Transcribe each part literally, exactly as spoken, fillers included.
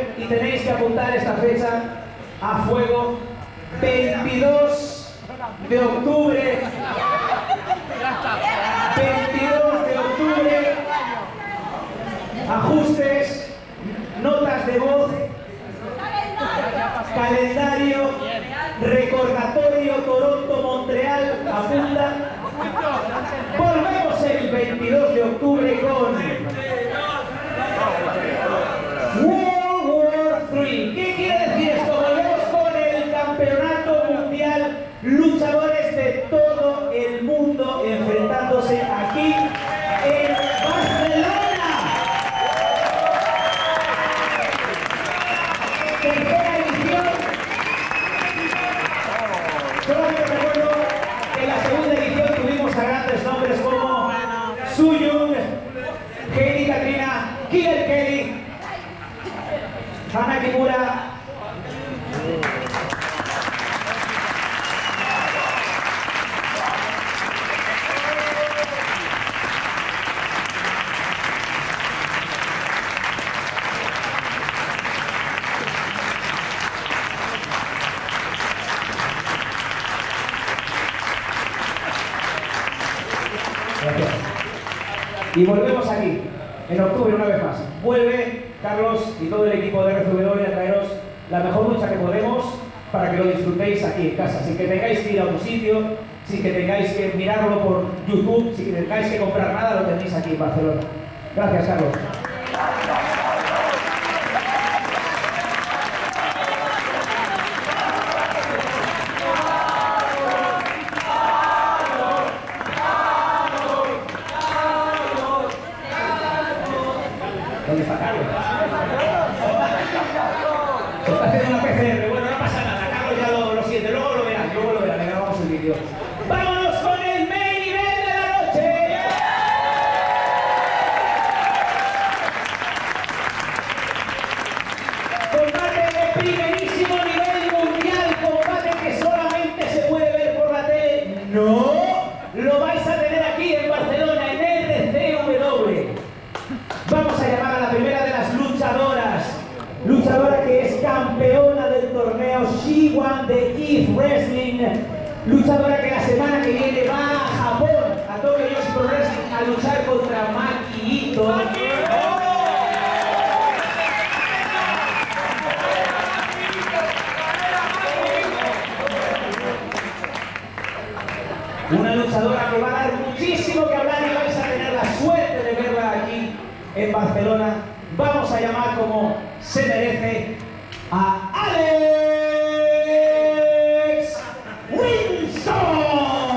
Twitter y tenéis que apuntar esta fecha a fuego. veintidós de octubre. veintidós de octubre. Ajustes, notas de voz, calendario, recordatorio Toronto-Montreal, apunta. Volvemos el veintidós de octubre con World War tres. ¿Qué quiere decir esto? Volvemos con el campeonato mundial, luchadores de todo el mundo enfrentándose aquí en Barcelona. Tercera edición. Solamente recuerdo que en la segunda edición tuvimos a grandes nombres como Suyun, Heidi Katrina, Killer Kelly, Hana Kimura. Gracias. Y volvemos aquí, en octubre una vez más. Vuelve Carlos y todo el equipo de R C W a traeros la mejor lucha que podemos para que lo disfrutéis aquí en casa, sin que tengáis que ir a un sitio, sin que tengáis que mirarlo por YouTube, sin que tengáis que comprar nada, lo tenéis aquí en Barcelona. Gracias, Carlos. ¿Dónde está Carlos? Se está haciendo una P C R. Bueno, no pasa nada. Carlos ya lo, lo siente. Luego lo verán. Luego lo verán. Le grabamos el vídeo. ¡Vámonos con el main event de la noche! Combate de primerísimo nivel mundial. Combate que solamente se puede ver por la tele. ¡No! Lo vais a tener aquí en Barcelona, en R C W. Vamos a llamar a la primera de las luchadoras, luchadora que es campeona del torneo She Won de Eve Wrestling, luchadora que la semana que viene va a Japón, a Tokyo Joshi Pro Wrestling, a luchar contra Maki Ito. Una luchadora que va a dar muchísimo que hablar y vais a tener la suerte de verla aquí en Barcelona. Vamos a llamar como se merece a Alex Winston.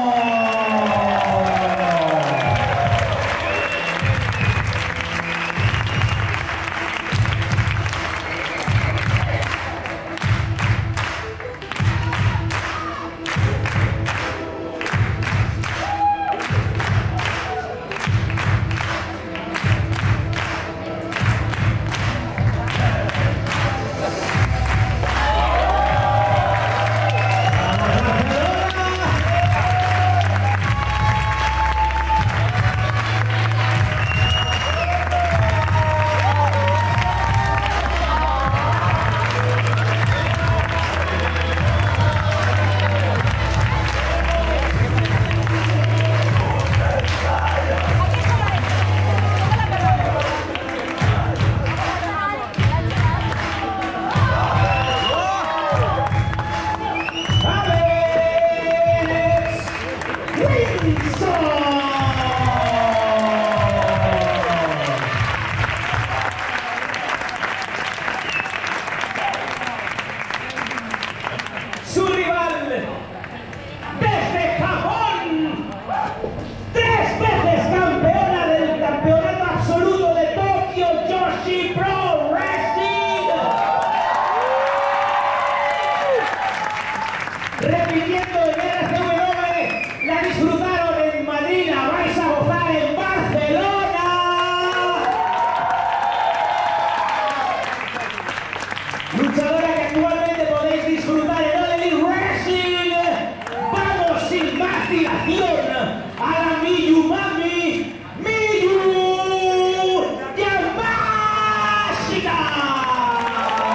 Su rival desde Japón, tres veces campeona del campeonato absoluto de Tokyo Joshi Pro Wrestling, repitiendo en R C W, la disfrutaron en Madrid, la vais a gozar en Barcelona. Luchadora que actualmente podéis disfrutar en All Elite Wrestling. Vamos sin más dilación a la Miyu Mami, Miyu Yamashita.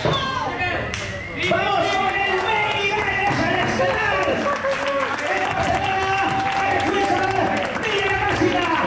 ¡Vamos con el Mary Gales al estelar! ¡En Barcelona! ¡Alex Wilson! ¡Mira la máxima!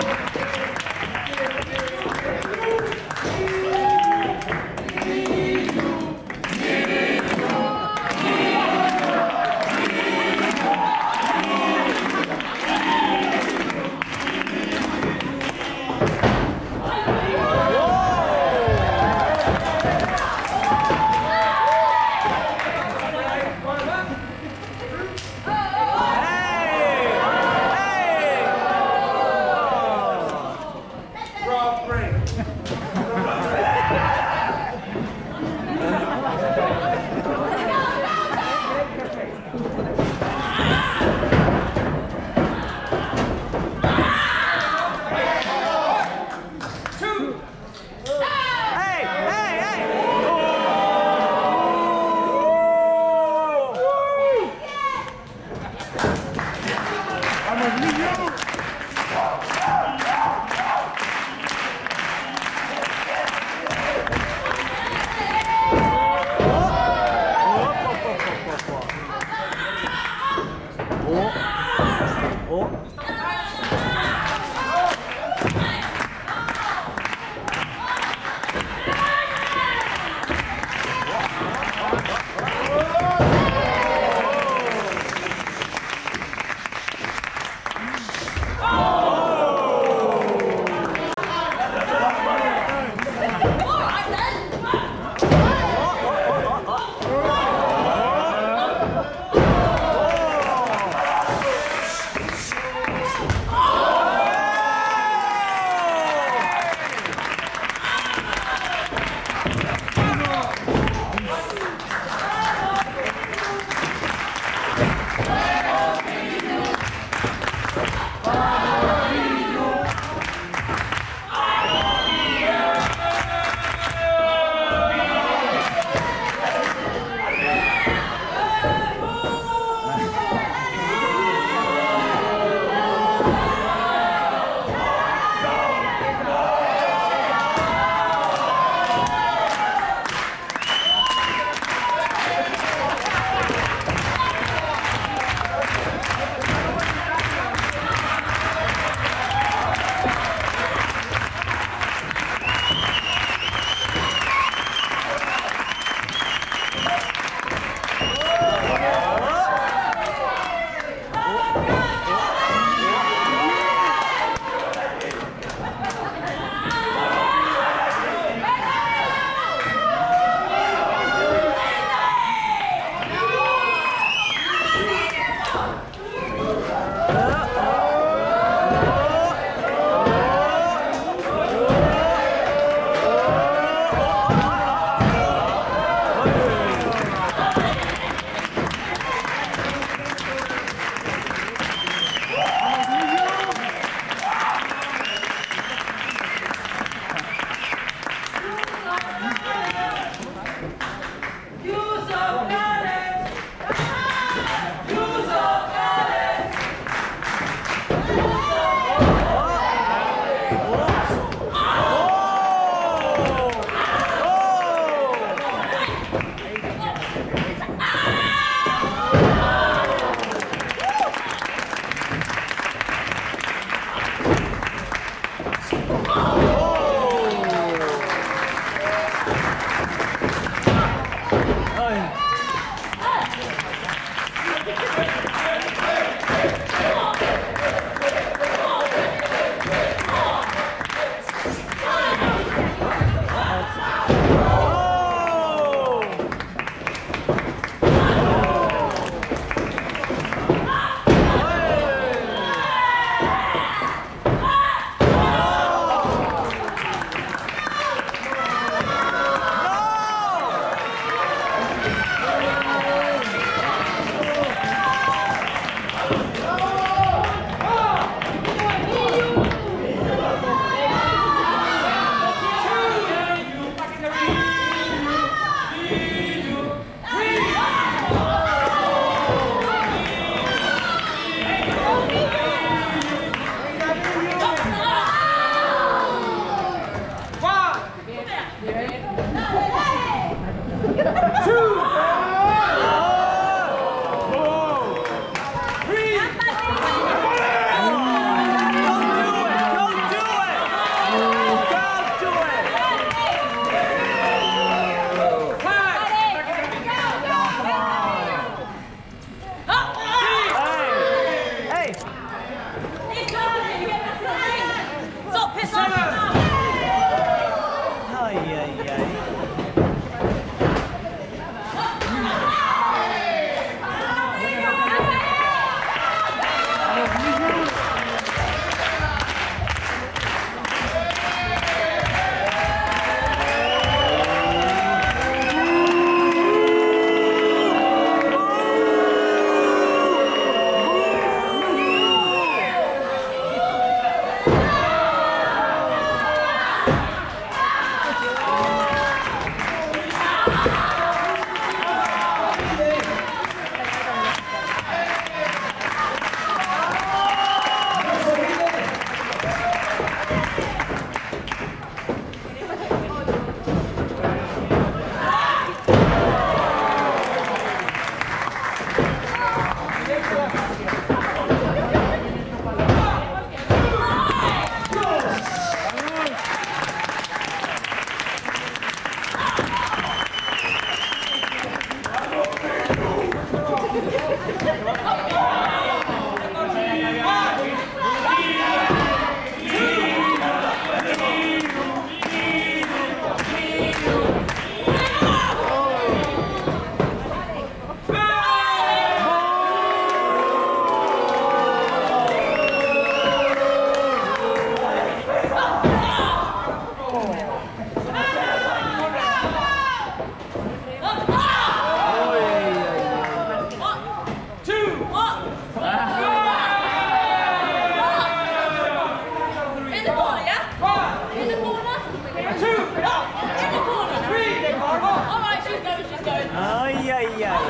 Ay, ay, ay.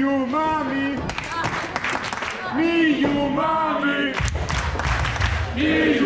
you, mami. Me, you, mami. Me,